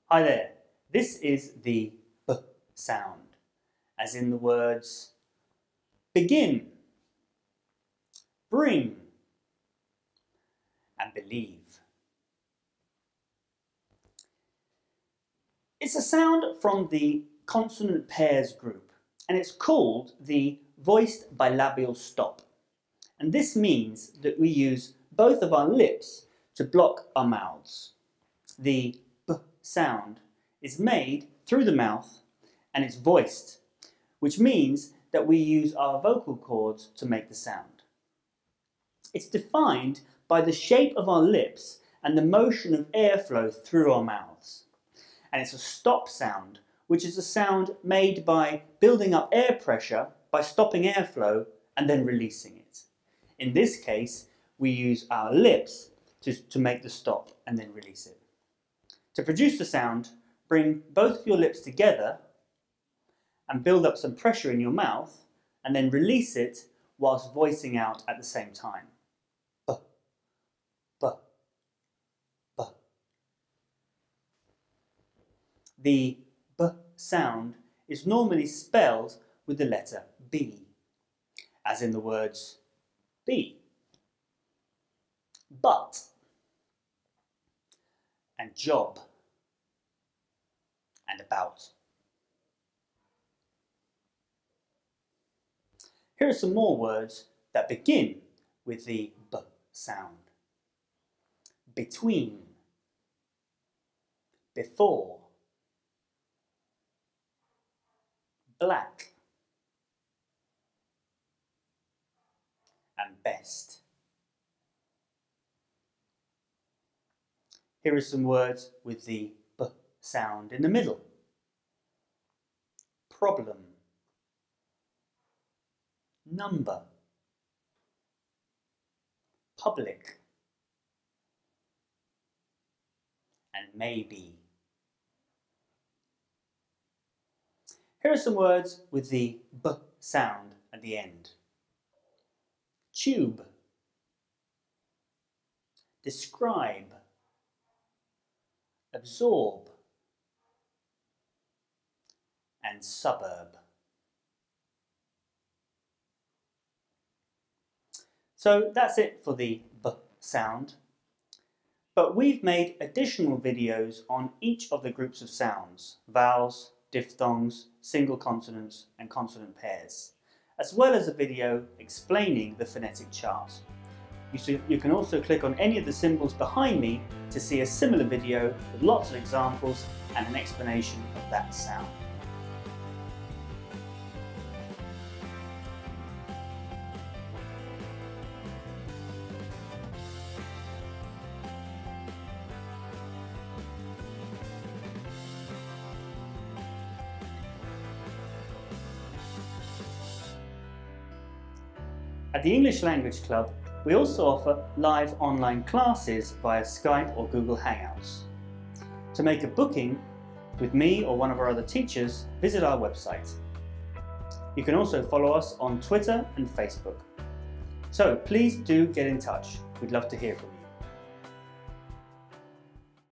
Hi there, this is the B sound, as in the words begin, bring, and believe. It's a sound from the Consonant Pairs group, and it's called the voiced bilabial stop. And this means that we use both of our lips to block our mouths. The B sound is made through the mouth and it's voiced, which means that we use our vocal cords to make the sound. It's defined by the shape of our lips and the motion of airflow through our mouths. And it's a stop sound, which is a sound made by building up air pressure by stopping airflow and then releasing it. In this case, we use our lips to make the stop and then release it. To produce the sound, bring both of your lips together and build up some pressure in your mouth and then release it whilst voicing out at the same time. B, b, b. The B sound is normally spelled with the letter B, as in the words be, but, and job, and about. Here are some more words that begin with the B sound. Between, before, black, and best. Here are some words with the B sound in the middle. Problem, number, public, and maybe. Here are some words with the B sound at the end. Tube, describe, absorb, and suburb. So that's it for the B sound. But we've made additional videos on each of the groups of sounds: vowels, diphthongs, single consonants, and consonant pairs, as well as a video explaining the phonetic chart. You can also click on any of the symbols behind me to see a similar video with lots of examples and an explanation of that sound. At the English Language Club, we also offer live online classes via Skype or Google Hangouts. To make a booking with me or one of our other teachers, visit our website. You can also follow us on Twitter and Facebook. So please do get in touch. We'd love to hear from you.